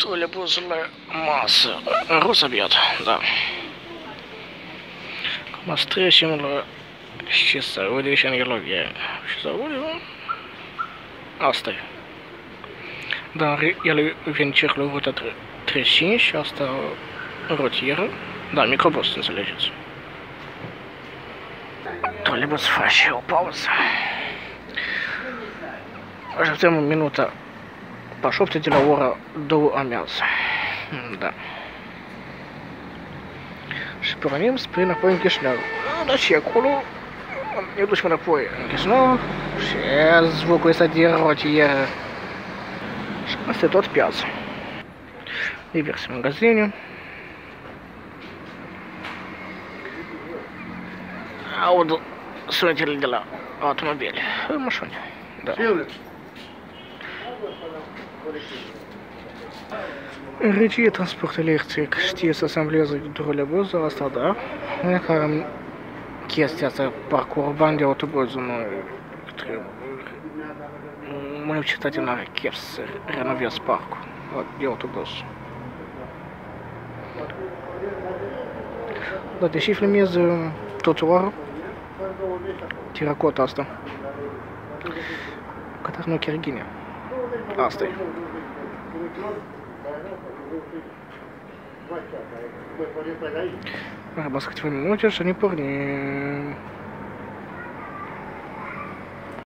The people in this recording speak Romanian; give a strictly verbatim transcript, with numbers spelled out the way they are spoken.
Троллейбусная масса. Рособед, да. Мастрешим щиса, вылечен еловья. Щиса вылечен. Astai. Dar el încerc lucrul trecești și asta rotieră. Da, microbus, înțelegeți. Trebuie să faci o pauză. Așteptăm o minută pe șapte de la ora două amiază. Da. Și pornim spre înapoi în Chișinău. Dar și acolo ne ducem înapoi în Chișinău și zvocul ăsta de rotieră. Și asta e tot piața. Diverse magazine. Aud sunetele de la automobile, mașini. Da. Regie transport electric știe să asambleze trolebuzul, asta da. E ca chestia asta, parcul urban de autobuz, nu trebuie. Municipalitatea nu are chef să renoveze parcul de autobuz. Da, deși filmează trotuarul, teracota asta. Cătar nu chiar ghine. Asta e. Rămas câteva minute și ne pornim.